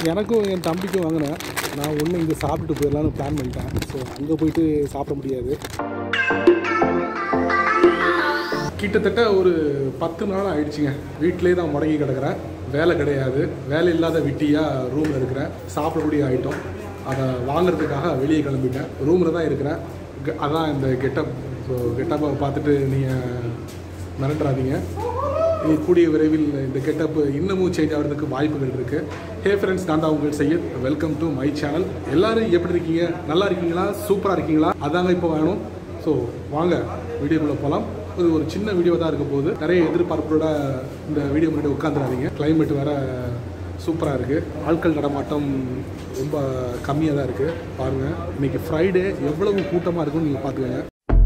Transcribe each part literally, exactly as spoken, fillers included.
எனக்கும் என் தம்பிக்கும் வாங்கினேன். நான் ஒன்று இங்கே சாப்பிட்டுட்டு போயிடலான்னு பிளான் பண்ணிட்டேன். ஸோ அங்கே போயிட்டு சாப்பிட முடியாது. கிட்டத்தட்ட ஒரு பத்து நாள் ஆயிடுச்சுங்க. வீட்டிலே தான் முடங்கி கிடக்கிறேன். வேலை கிடையாது, வேலை இல்லாத விட்டியாக ரூமில் இருக்கிறேன். சாப்பிடக்கூடிய ஐட்டம் அதை வாங்கிறதுக்காக வெளியே கிளம்பிட்டேன். ரூமில் தான் இருக்கிறேன். அதான் இந்த கெட்டப். ஸோ கெட்டப்பை பார்த்துட்டு நீங்கள் மிரட்டுறாதீங்க. இது கூடிய விரைவில் இந்த கெட்டப் இன்னமும் சேஞ்ச் ஆகிறதுக்கு வாய்ப்புகள் இருக்குது. ஹே ஃப்ரெண்ட்ஸ், நான் தான் உங்கள் Syed. Welcome to my channel. எல்லோரும் எப்படி இருக்கீங்க? நல்லா இருக்கீங்களா? சூப்பராக இருக்கீங்களா? அதாங்க இப்போ வேணும். ஸோ வாங்க வீடியோக்குள்ளே போகலாம். இது ஒரு சின்ன வீடியோ தான் இருக்க போகுது. நிறைய எதிர்பார்ப்போட இந்த வீடியோ முன்னாடி உட்காந்துடாதீங்க. கிளைமேட் வேறு சூப்பராக இருக்குது. ஆட்கள் நடமாட்டம் ரொம்ப கம்மியாக தான் இருக்குது. பாருங்கள், இன்றைக்கி ஃப்ரைடே எவ்வளவு கூட்டமாக இருக்குன்னு நீங்கள் பார்த்துக்கோங்க.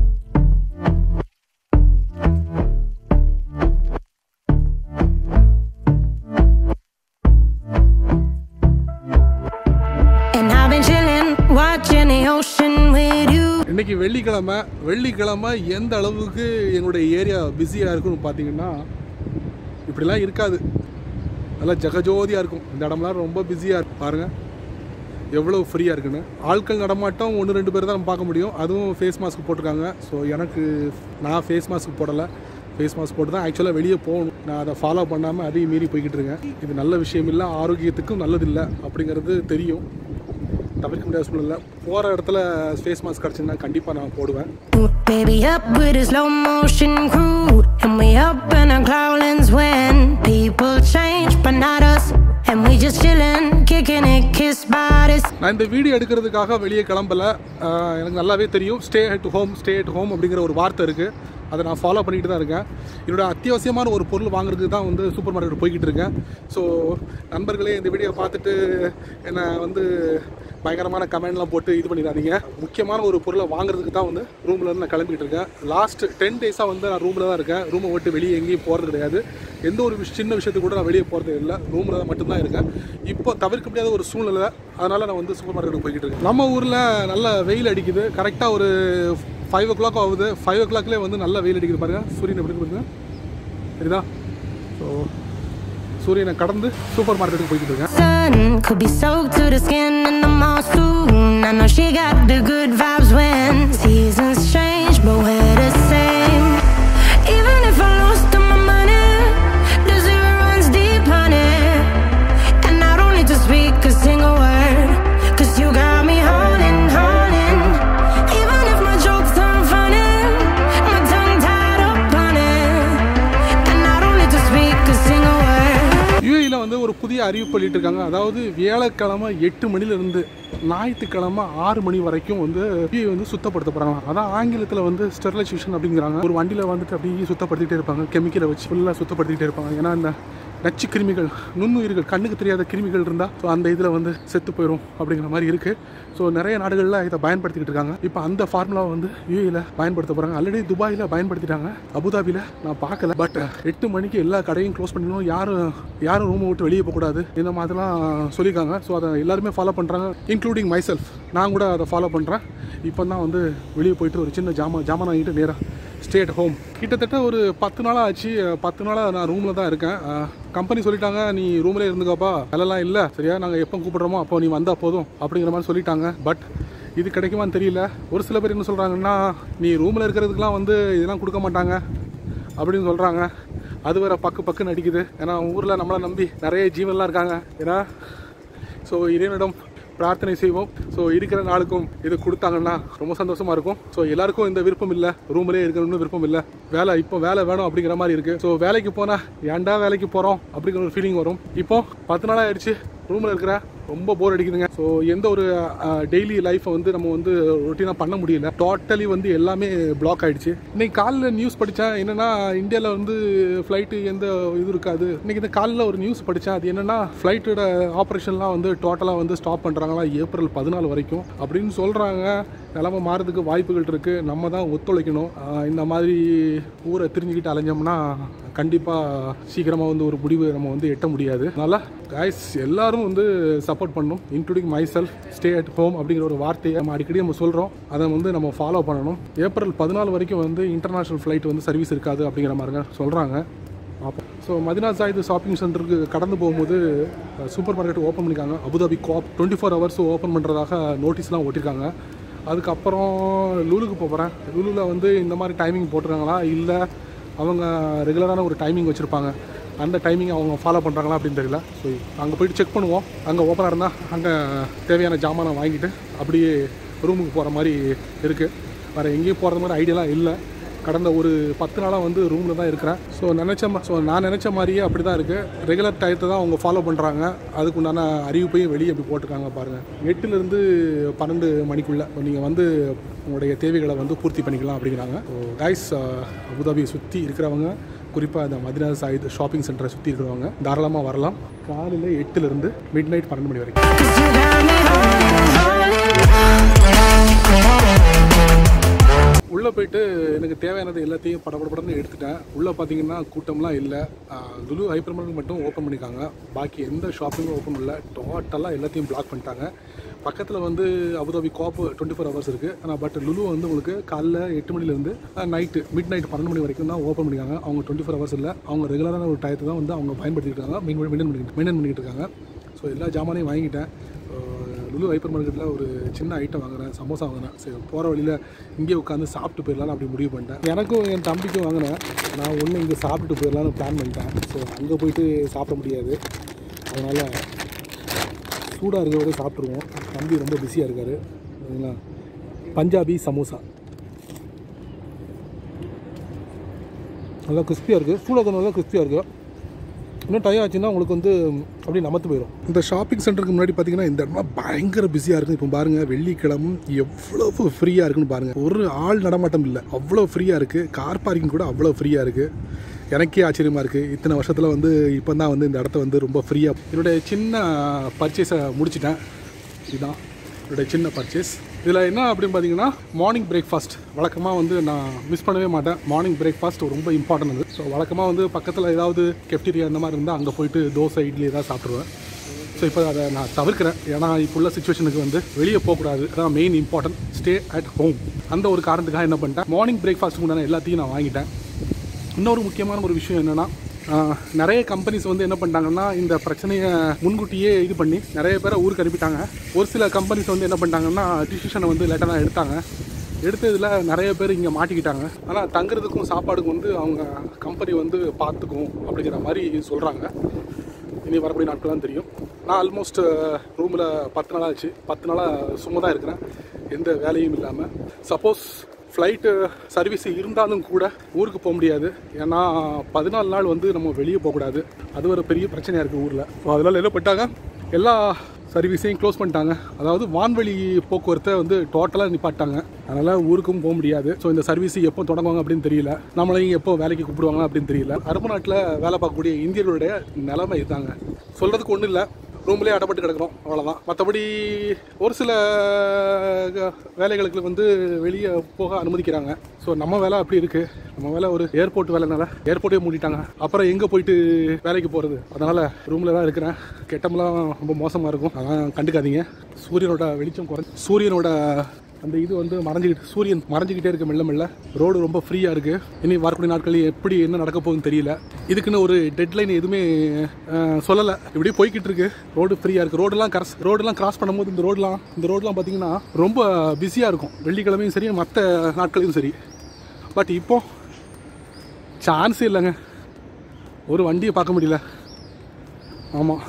இன்றைக்கி வெள்ளிக்கிழமை. வெள்ளிக்கிழமை எந்த அளவுக்கு எங்களுடைய ஏரியா பிஸியாக இருக்குன்னு பார்த்தீங்கன்னா, இப்படிலாம் இருக்காது. நல்லா ஜகஜோதியாக இருக்கும். இந்த இடம்லாம் ரொம்ப பிஸியாக இருக்கும். பாருங்கள் எவ்வளோ ஃப்ரீயாக இருக்குன்னு. ஆட்கள் நடமாட்டம் ஒன்று ரெண்டு பேர் தான் பார்க்க முடியும். அதுவும் ஃபேஸ் மாஸ்க் போட்டிருக்காங்க. ஸோ எனக்கு நான் ஃபேஸ் மாஸ்க் போடலை. ஃபேஸ் மாஸ்க் போட்டு தான் ஆக்சுவலாக வெளியே போகணும். நான் அதை ஃபாலோ பண்ணாமல் அதையும் மீறி போய்கிட்டு இருக்கேன். இது நல்ல விஷயம் இல்லை, ஆரோக்கியத்துக்கும் நல்லதில்லை அப்படிங்கிறது தெரியும். தவிர்க்க முடியாத சூழ்நிலை. போகிற இடத்துல ஃபேஸ் மாஸ்க் கிடச்சுன்னா கண்டிப்பாக நான் போடுவேன். நான் இந்த வீடியோ எடுக்கிறதுக்காக வெளியே கிளம்பல. எனக்கு நல்லாவே தெரியும் stay at home stay at home அப்படிங்கிற ஒரு வார்த்தை இருக்குது. அதை நான் ஃபாலோ பண்ணிட்டு தான் இருக்கேன். என்னோட அத்தியாவசியமான ஒரு பொருள் வாங்குறதுக்கு தான் வந்து சூப்பர் மார்க்கெட் போய்கிட்டு இருக்கேன். ஸோ நண்பர்களே, இந்த வீடியோ பார்த்துட்டு என்னை வந்து பயங்கரமான கமெண்ட்லாம் போட்டு இது பண்ணிடாதீங்க. முக்கியமான ஒரு பொருளை வாங்குறதுக்கு தான் வந்து ரூமில் இருந்து நான் கிளம்பிட்டு இருக்கேன். லாஸ்ட் டென் டேஸாக வந்து நான் ரூமில் தான் இருக்கேன். ரூமை விட்டு வெளியே எங்கேயும் போகிறது கிடையாது. எந்த ஒரு சின்ன விஷயத்துக்கு கூட நான் வெளியே போகிறது இல்லை. ரூமில் தான் மட்டும்தான் இருக்கேன். இப்போ தவிர்க்க முடியாத ஒரு சூழ்நிலை. அதனால் நான் வந்து சூப்பர் மார்க்கெட்டுக்கு போய்கிட்டு இருக்கேன். நம்ம ஊரில் நல்ல வெயில் அடிக்குது. கரெக்டாக ஒரு ஃபைவ் ஓ கிளாக் ஆகுது. ஃபைவ் ஓ கிளாக்லேயே வந்து நல்லா வெயில் அடிக்குது. பாருங்கள் சூரியன் எப்படி பாருங்க, சரிதா? ஸோ சூரியனை கடந்து சூப்பர் மார்க்கெட்டுக்கு போய்கிட்டு இருக்கேன். ஒரு புதிய அறிவிப்பு வெளியிட்டிருக்காங்க. அதாவது வியாழக்கிழமை எட்டு மணிலிருந்து ஞாயிற்றுக்கிழமை ஆறு மணி வரைக்கும் வந்து வந்து சுத்தப்படுத்த போகிறாங்க. அதான் ஆங்கிலத்தில் வந்து ஸ்டெரிலைசேஷன் அப்படிங்கிறாங்க. ஒரு வண்டியில் வந்துட்டு அப்படியே சுத்தப்படுத்திகிட்டே இருப்பாங்க. கெமிக்கலை வச்சு ஃபுல்லாக சுத்தப்படுத்திகிட்டே இருப்பாங்க. ஏன்னா இந்த நச்சு கிருமிகள், நுண்ணுயிர்கள், கண்ணுக்கு தெரியாத கிருமிகள் இருந்தால் ஸோ அந்த இதில் வந்து செத்து போயிடும் அப்படிங்கிற மாதிரி இருக்குது. ஸோ நிறைய நாடுகளில் இதை பயன்படுத்திக்கிட்டு இருக்காங்க. இப்போ அந்த ஃபார்முலாவை வந்து யூஏயில் பயன்படுத்த போகிறாங்க. ஆல்ரெடி துபாயில் பயன்படுத்திட்டாங்க. அபுதாபியில் நான் பார்க்கல. பட் எட்டு மணிக்கு எல்லா கடையும் க்ளோஸ் பண்ணிடணும். யாரும் யாரும் ரூமை விட்டு வெளியே போகக்கூடாது. இந்த மாதிரிலாம் சொல்லியிருக்காங்க. ஸோ அதை எல்லாருமே ஃபாலோ பண்ணுறாங்க, இன்க்ளூடிங் மை செல்ஃப். நான் கூட அதை ஃபாலோ பண்ணுறேன். இப்போ தான் வந்து வெளியே போயிட்டு ஒரு சின்ன ஜாமான் ஜாமான் வாங்கிட்டு நேராக ஸ்டே அட் ஹோம். கிட்டத்தட்ட ஒரு பத்து நாளாக ஆச்சு. பத்து நாளாக நான் ரூமில் தான் இருக்கேன். கம்பெனி சொல்லிட்டாங்க, நீ ரூம்லேயே இருந்துக்காப்பா, வேலைலாம் இல்லை, சரியா, நாங்கள் எப்போ கூப்பிட்றோமோ அப்போ நீ வந்தால் போதும் அப்படிங்கிற மாதிரி சொல்லிட்டாங்க. பட் இது கிடைக்குமான்னு தெரியல. ஒரு சில பேர் என்ன சொல்கிறாங்கன்னா, நீ ரூமில் இருக்கிறதுக்கெலாம் வந்து இதெல்லாம் கொடுக்க மாட்டாங்க அப்படின்னு சொல்கிறாங்க. அது வேறு பக்கு பக்குன்னு அடிக்குது. ஏன்னா ஊரில் நம்மளை நம்பி நிறைய ஜீவன்லாம் இருக்காங்க. ஏன்னா ஸோ இறைவனிடம் பிரார்த்தனை செய்வோம். ஸோ இருக்கிற நாளுக்கும் இது கொடுத்தாங்கன்னா ரொம்ப சந்தோஷமாக இருக்கும். ஸோ எல்லாருக்கும் இந்த விருப்பம் இல்லை, ரூம்லேயே இருக்கணும்னு விருப்பம் இல்லை. வேலை இப்போ வேலை வேணும் அப்படிங்கிற மாதிரி இருக்குது. ஸோ வேலைக்கு போனால் ஏன்டா வேலைக்கு போகிறோம் அப்படிங்கிற ஒரு ஃபீலிங் வரும். இப்போ பத்து நாளாக ஆயிடுச்சு ரூமில் இருக்கிற. ரொம்ப போர் அடிக்குதுங்க. ஸோ எந்த ஒரு டெய்லி லைஃப்பை வந்து நம்ம வந்து ரொட்டீனாக பண்ண முடியல. டோட்டலி வந்து எல்லாமே பிளாக் ஆகிடுச்சு. இன்றைக்கி காலையில் நியூஸ் படித்தேன். என்னென்னா இந்தியாவில் வந்து ஃப்ளைட்டு எந்த இது இருக்காது. இன்றைக்கி இந்த காலையில் ஒரு நியூஸ் படித்தேன். அது என்னென்னா ஃப்ளைட்டோட ஆப்ரேஷன்லாம் வந்து டோட்டலாக வந்து ஸ்டாப் பண்ணுறாங்களா ஏப்ரல் பதினாலு வரைக்கும் அப்படின்னு சொல்கிறாங்க. நிலமை மாறதுக்கு வாய்ப்புகள் இருக்குது. நம்ம தான் ஒத்துழைக்கணும். இந்த மாதிரி ஊரை தெரிஞ்சுக்கிட்டு அலைஞ்சோம்னா கண்டிப்பாக சீக்கிரமாக வந்து ஒரு முடிவு நம்ம வந்து எட்ட முடியாது. அதனால் கைஸ் எல்லாரும் வந்து சப்போர்ட் பண்ணணும், including myself. Stay at home அப்படிங்கிற ஒரு வார்த்தையை நம்ம அடிக்கடி நம்ம சொல்கிறோம். அதை வந்து நம்ம ஃபாலோ பண்ணணும். ஏப்ரல் பதினாலு வரைக்கும் வந்து இன்டர்நேஷ்னல் ஃப்ளைட் வந்து சர்வீஸ் இருக்காது அப்படிங்கிற மாதிரிங்க சொல்கிறாங்க. அப்போ ஸோ மதினா ஜாயித் ஷாப்பிங் சென்டருக்கு கடந்து போகும்போது சூப்பர் மார்க்கெட் ஓப்பன் பண்ணியிருக்காங்க. Abu Dhabi coop twenty four hours open பண்ணுறதாக நோட்டீஸ்லாம் ஓட்டியிருக்காங்க. அதுக்கப்புறம் லூலுக்கு போகிறேன். லூலுவில் வந்து இந்த மாதிரி டைமிங் போட்டிருக்காங்களா இல்லை அவங்க ரெகுலரான ஒரு டைமிங் வச்சுருப்பாங்க, அந்த டைமிங் அவங்க ஃபாலோ பண்ணுறாங்களா அப்படின்னு தெரியல. ஸோ அங்கே போய்ட்டு செக் பண்ணுவோம். அங்கே ஓப்பனாக இருந்தால் அங்கே தேவையான ஜாமானை வாங்கிட்டு அப்படியே ரூமுக்கு போகிற மாதிரி இருக்குது. வேறு எங்கேயும் போகிறது மாதிரி ஐடியாலாம் இல்லை. கடந்த ஒரு பத்து நாளாக வந்து ரூமில் தான் இருக்கிறேன். ஸோ நினச்ச ஸோ நான் நினச்ச மாதிரியே அப்படி தான் இருக்குது. ரெகுலர் டயத்தை தான் அவங்க ஃபாலோ பண்ணுறாங்க. அதுக்குண்டான அறிவிப்பையும் வெளியே அப்படி போட்டிருக்காங்க பாருங்கள். எட்டுலேருந்து பன்னெண்டு மணிக்குள்ளே நீங்கள் வந்து உங்களுடைய தேவைகளை வந்து பூர்த்தி பண்ணிக்கலாம் அப்படிங்கிறாங்க. ஸோ கைஸ், அபுதாபியை சுற்றி இருக்கிறவங்க, குறிப்பாக இந்த மதினா ஜாயித் ஷாப்பிங் சென்டரை சுற்றி இருக்கிறவங்க தாராளமாக வரலாம். காலையில் எட்டுலேருந்து மிட் நைட் பன்னெண்டு மணி வரைக்கும். உள்ளே போய்ட்டு எனக்கு தேவையானது எல்லாத்தையும் படப்படப்படன்னு எடுத்துட்டேன். உள்ளே பார்த்தீங்கன்னா கூட்டம்லாம் இல்லை. லுலு ஹைப்பர் மார்க்கெட் மட்டும் ஓப்பன் பண்ணியிருக்காங்க. பாக்கி எந்த ஷாப்பிங்கும் ஓப்பன் இல்லை. டோட்டலாக எல்லாத்தையும் பிளாக் பண்ணிட்டாங்க. பக்கத்தில் வந்து Abu Dhabi coop twenty four hours இருக்குது. ஆனால் பட் லுலு வந்து உங்களுக்கு காலைல எட்டு மணிலேருந்து நைட்டு மிட் நைட் பன்னெண்டு மணி வரைக்கும் தான் ஓப்பன் பண்ணியிருக்காங்க. அவங்க டுவெண்ட்டி ஃபோர் ஹவர்ஸ் இல்லை, அவங்க ரெகுலரான ஒரு டயத்தை தான் வந்து அவங்க பயன்படுத்திட்டு இருக்காங்க, மெயின் மெயின்டைன் பண்ணி மெயின்டைன் பண்ணிக்கிட்டு இருக்காங்க. ஸோ எல்லா ஜாமானையும் வாங்கிட்டேன். லுலு ஹைப்பர் மார்க்கெட்டில் ஒரு சின்ன ஐட்டம் வாங்கினேன், சமோசா வாங்கினேன். சரி, போகிற வழியில் இங்கே உட்காந்து சாப்பிட்டு போயிடலான்னு அப்படி முடிவு பண்ணிட்டேன். எனக்கும் என் தம்பிக்கும் வாங்கினேன். நான் ஒன்று இங்கே சாப்பிட்டுட்டு போயிடலான்னு பிளான் பண்ணிட்டேன். ஸோ அங்கே போயிட்டு சாப்பிட முடியாது, அதனால் சூடாக இருக்கிற வரை சாப்பிட்ருவோம். தம்பி ரொம்ப பிஸியாக இருக்கார். சரிங்களா? பஞ்சாபி சமோசா நல்லா கிறிஸ்பியாக இருக்குது. சூடாக நல்லா கிறிஸ்பியாக இருக்குது. இன்னும் டைம் ஆச்சுன்னா உங்களுக்கு வந்து அப்படியே நமத்து போயிடும். இந்த ஷாப்பிங் சென்டருக்கு முன்னாடி பார்த்தீங்கன்னா இந்த இடமா பயங்கர பிஸியாக இருக்குது. இப்போ பாருங்கள், வெள்ளிக்கிழமை எவ்வளவு ஃப்ரீயாக இருக்குன்னு பாருங்கள். ஒரு ஆள் நடமாட்டம் இல்லை, அவ்வளோ ஃப்ரீயாக இருக்குது. கார் பார்க்கிங் கூட அவ்வளோ ஃப்ரீயாக இருக்குது. எனக்கே ஆச்சரியமாக இருக்குது. இத்தனை வருஷத்தில் வந்து இப்போ தான் வந்து இந்த இடத்த வந்து ரொம்ப ஃப்ரீயாக. என்னுடைய சின்ன பர்ச்சேஸை முடிச்சிட்டேன். இதுதான் என்னுடைய சின்ன பர்ச்சேஸ். இதில் என்ன அப்படின்னு பார்த்தீங்கன்னா, மார்னிங் பிரேக்ஃபாஸ்ட் வழக்கமாக வந்து நான் மிஸ் பண்ணவே மாட்டேன். மார்னிங் பிரேக்ஃபாஸ்ட் ரொம்ப இம்பார்ட்டன்ட் அது. ஸோ வழக்கமாக வந்து பக்கத்தில் ஏதாவது கெஃப்டீரியா இந்த மாதிரி இருந்தால் அங்கே போயிட்டு தோசை இட்லி ஏதாவது சாப்பிட்ருவேன். ஸோ இப்போ அதை நான் தவிர்க்கிறேன். ஏன்னா இப்போ உள்ள சுச்சுவேஷனுக்கு வந்து வெளியே போகக்கூடாது. அதான் main important. Stay at home. அந்த ஒரு காரணத்துக்காக என்ன பண்ணிட்டேன், மார்னிங் பிரேக்ஃபாஸ்ட்டுக்கு உண்டான எல்லாத்தையும் நான் வாங்கிட்டேன். இன்னொரு முக்கியமான ஒரு விஷயம் என்னென்னா, நிறைய கம்பெனிஸ் வந்து என்ன பண்ணிட்டாங்கன்னா, இந்த பிரச்சனையை முன்கூட்டியே இது பண்ணி நிறைய பேரை ஊருக்கு அனுப்பிட்டாங்க. ஒரு சில கம்பெனிஸ் வந்து என்ன பண்ணிட்டாங்கன்னா, டிசிஷனை வந்து லேட்டாக தான் எடுத்தாங்க. எடுத்ததில் நிறைய பேர் இங்கே மாட்டிக்கிட்டாங்க. ஆனால் தங்குறதுக்கும் சாப்பாடுக்கும் வந்து அவங்க கம்பெனி வந்து பார்த்துக்கும் அப்படிங்கிற மாதிரி சொல்கிறாங்க. இனி வரக்கூடிய நாட்கள் தான் தெரியும். நான் ஆல்மோஸ்ட் ரூமில் பத்து நாளாக ஆச்சு. பத்து நாளாக சும்மா தான் இருக்கிறேன், எந்த வேலையும் இல்லாமல். சப்போஸ் ஃப்ளைட்டு சர்வீஸ் இருந்தாலும் கூட ஊருக்கு போக முடியாது. ஏன்னா பதினாலு நாள் வந்து நம்ம வெளியே போகக்கூடாது. அது ஒரு பெரிய பிரச்சனையாக இருக்குது ஊரில். ஸோ அதனால் என்ன பண்ணிட்டாங்க, எல்லா சர்வீஸையும் க்ளோஸ் பண்ணிட்டாங்க. அதாவது வான்வெளி போக்குவரத்தை வந்து டோட்டலாக நிப்பாட்டாங்க. அதனால் ஊருக்கும் போக முடியாது. ஸோ இந்த சர்வீஸ் எப்போ தொடங்குவாங்க அப்படின்னு தெரியல. நம்மளையும் எப்போ வேலைக்கு கூப்பிடுவாங்க அப்படின்னு தெரியல. அரபு நாட்டில் வேலை பார்க்கக்கூடிய இந்தியர்களுடைய நிலைமை இதுதாங்க. சொல்கிறதுக்கு ஒன்றும் இல்லை, ரூம்லேயே அடப்பட்டு கிடக்கிறோம், அவ்வளோதான். மற்றபடி ஒரு சில வேலைகளுக்கு வந்து வெளியே போக அனுமதிக்கிறாங்க. ஸோ நம்ம வேலை அப்படி இருக்குது. நம்ம வேலை ஒரு ஏர்போர்ட் வேலைனால ஏர்போர்ட்டே மூடிட்டாங்க. அப்புறம் எங்கே போயிட்டு வேலைக்கு போகிறது? அதனால் ரூமில் தான் இருக்கிறேன். கெட்டமெல்லாம் ரொம்ப மோசமாக இருக்கும், அதான் கண்டுக்காதீங்க. சூரியனோட வெளிச்சம் குறைஞ்சி சூரியனோட அந்த இது வந்து மறைஞ்சிக்கிட்டு சூரியன் மறைஞ்சிக்கிட்டே இருக்குது மெல்ல மெல்ல. ரோடு ரொம்ப ஃப்ரீயாக இருக்குது. இனி வரக்கூடிய நாட்களில் எப்படி என்ன நடக்க போகுதுன்னு தெரியல. இதுக்குன்னு ஒரு டெட்லைன் எதுவுமே சொல்லலை. இப்படி போய்கிட்டு இருக்கு. ரோடு ஃப்ரீயாக இருக்குது. ரோடெல்லாம் கிராஸ் ரோடெல்லாம் கிராஸ் பண்ணும்போது இந்த ரோடெலாம் இந்த ரோடெலாம் பார்த்தீங்கன்னா ரொம்ப பிஸியாக இருக்கும். வெள்ளிக்கிழமையும் சரி, மற்ற நாட்களையும் சரி. பட் இப்போ சான்ஸே இல்லைங்க, ஒரு வண்டியை பார்க்க முடியல. ஆமாம்.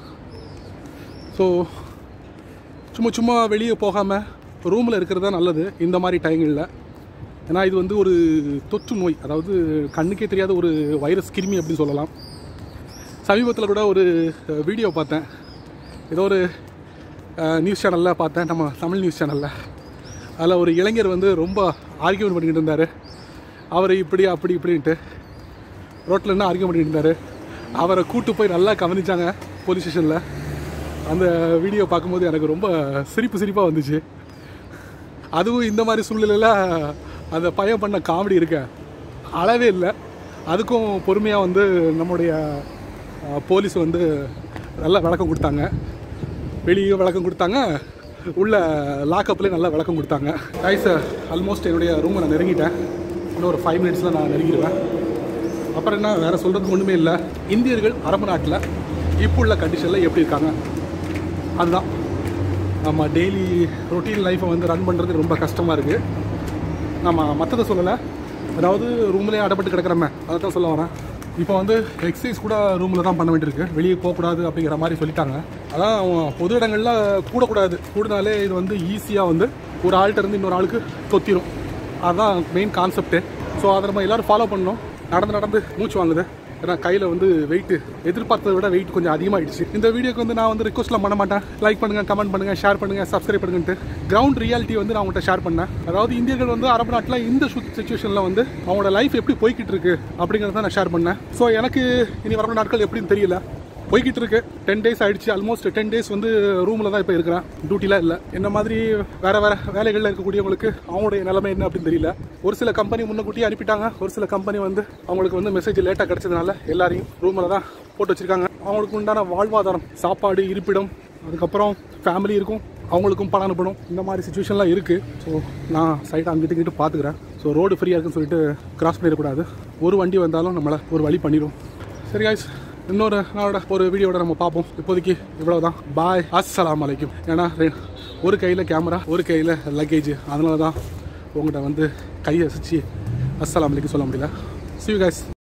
ஸோ சும்மா சும்மா வெளியே போகாமல் ரூமில் இருக்கிறது தான் நல்லது இந்த மாதிரி டைங்களில். ஏன்னா இது வந்து ஒரு தொற்று நோய், அதாவது கண்ணுக்கே தெரியாத ஒரு வைரஸ் கிருமி அப்படின்னு சொல்லலாம். சமீபத்தில் கூட ஒரு வீடியோ பார்த்தேன், ஏதோ ஒரு நியூஸ் சேனலில் பார்த்தேன், நம்ம தமிழ் நியூஸ் சேனலில். அதில் ஒரு இளைஞர் வந்து ரொம்ப ஆர்கியூமெண்ட் பண்ணிக்கிட்டு இருந்தார். அவர் இப்படி அப்படி இப்படின்ட்டு ரோட்டில் என்ன ஆர்கியூ பண்ணிக்கிட்டு இருந்தார். அவரை கூப்பிட்டு போய் நல்லா கவனித்தாங்க போலீஸ் ஸ்டேஷனில். அந்த வீடியோ பார்க்கும்போது எனக்கு ரொம்ப சிரிப்பு சிரிப்பாக வந்துச்சு. அதுவும் இந்த மாதிரி சூழ்நிலையில் அந்த பையன் பண்ண காமெடி இருக்க அளவே இல்லை. அதுக்கும் பொறுமையாக வந்து நம்முடைய போலீஸ் வந்து நல்லா விளக்கம் கொடுத்தாங்க. வெளியே விளக்கம் கொடுத்தாங்க, உள்ள லாக்கப்லேயே நல்லா விளக்கம் கொடுத்தாங்க. கைஸ், ஆல்மோஸ்ட் என்னுடைய ரூமை நான் நெருங்கிட்டேன். இன்னும் ஒரு ஃபைவ் மினிட்ஸில் நான் நெருங்கிடுவேன். அப்புறம் என்ன வேறு சொல்கிறதுக்கு ஒன்றுமே இல்லை. இந்தியர்கள் அரபு நாட்டில் இப்போ உள்ள கண்டிஷனில் எப்படி இருக்காங்க அதுதான். நம்ம டெய்லி ரொட்டீன் லைஃப்பை வந்து ரன் பண்ணுறது ரொம்ப கஷ்டமாக இருக்குது. நம்ம மற்றதை சொல்லலை, அதாவது ரூம்லேயே அடைப்பட்டு கிடக்கிறோமே அதை தான் சொல்ல வரேன். இப்போ வந்து எக்ஸசைஸ் கூட ரூமில் தான் பண்ண வேண்டியிருக்கு, வெளியே போகக்கூடாது அப்படிங்கிற மாதிரி சொல்லிட்டாங்க. அதான் பொது இடங்களில் கூடக்கூடாது, கூடுனாலே இது வந்து ஈஸியாக வந்து ஒரு ஆள்கிட்ட இருந்து இன்னொரு ஆளுக்கு தொத்திரும். அதுதான் மெயின் கான்செப்ட்டு. ஸோ அதை நம்ம எல்லோரும் ஃபாலோ பண்ணணும். நடந்து நடந்து மூச்சு வாங்குது, ஏன்னா கையில் வந்து வெயிட்டு எதிர்பார்த்ததை விட வெயிட் கொஞ்சம் அதிகமாகிடுச்சு. இந்த வீடியோக்கு வந்து நான் வந்து ரிக்வஸ்ட்லாம் பண்ண மாட்டேன். லைக் பண்ணுங்கள், கமெண்ட் பண்ணுங்கள், ஷேர் பண்ணுங்கள், சப்ஸ்கிரைப் பண்ணுங்கன்ட்டு கிரவுண்ட் ரியாலிட்டி வந்து நான் உங்கள்கிட்ட ஷேர் பண்ணேன். அதாவது இந்தியர்கள் வந்து அரபு நாட்டில் இந்த சுச்சுவேஷனில் வந்து அவங்களோட லைஃப் எப்படி போய்கிட்டு இருக்கு அப்படிங்கிறத நான் ஷேர் பண்ணேன். ஸோ எனக்கு இனி வரக்கூடிய நாட்கள் எப்படின்னு தெரியல, போய்கிட்டு இருக்கு. டென் டேஸ் ஆகிடுச்சு, ஆல்மோஸ்ட் டென் டேஸ் வந்து ரூமில் தான் இப்போ இருக்கிறேன், டியூட்டிலாம் இல்லை. என்ன மாதிரி வேறு வேறு வேலைகளில் இருக்கக்கூடியவங்களுக்கு அவங்களுடைய நிலைமை என்ன அப்படின்னு தெரியல. ஒரு சில கம்பெனி முன்னக்கூட்டியே அனுப்பிட்டாங்க, ஒரு சில கம்பெனி வந்து அவங்களுக்கு வந்து மெசேஜ் லேட்டாக கிடச்சதுனால எல்லாரையும் ரூமில் தான் போட்டு வச்சுருக்காங்க. அவங்களுக்கு உண்டான வாழ்வாதாரம், சாப்பாடு, இருப்பிடம், அதுக்கப்புறம் ஃபேமிலி இருக்கும், அவங்களுக்கும் பணம் அனுப்பணும். இந்த மாதிரி சுச்சுவேஷன்லாம் இருக்குது. ஸோ நான் சைட்டை அங்கிட்டு இங்கிட்டு பார்த்துக்கிறேன். ஸோ ரோடு ஃப்ரீயாக இருக்குன்னு சொல்லிட்டு கிராஸ் பண்ணிடக்கூடாது. ஒரு வண்டி வந்தாலும் நம்மளை ஒரு வழி பண்ணிடும். சரி காய்ஸ், இன்னொரு நாளோட ஒரு வீடியோட நம்ம பார்ப்போம். இப்போதைக்கு இவ்வளவுதான். பாய், அஸ்ஸலாமு அலைக்கும். ஏன்னா ஒரு கையில் கேமரா, ஒரு கையில் லக்கேஜ், அதனால தான் உங்கள்கிட்ட வந்து கையை அசைச்சு அஸ்ஸலாமு அலைக்கும் சொல்ல முடியல. See you guys.